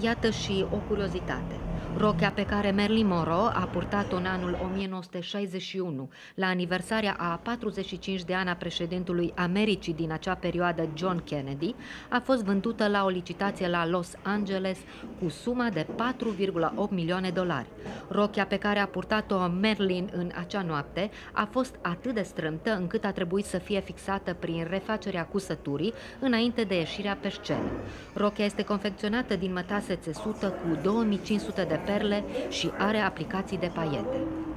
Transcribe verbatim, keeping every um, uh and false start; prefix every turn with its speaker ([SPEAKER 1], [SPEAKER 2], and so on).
[SPEAKER 1] Iată și o curiozitate. Rochia pe care Marilyn Monroe a purtat-o în anul o mie nouă sute șaizeci și unu, la aniversarea a patruzeci și cinci de ani a președintelui Americii din acea perioadă, John Kennedy, a fost vândută la o licitație la Los Angeles cu suma de patru virgulă opt milioane de dolari. Rochia pe care a purtat-o Marilyn în acea noapte a fost atât de strâmtă încât a trebuit să fie fixată prin refacerea cusăturii înainte de ieșirea pe scenă. Rochia este confecționată din mătase țesută cu două mii cinci sute de perle și are aplicații de paiete.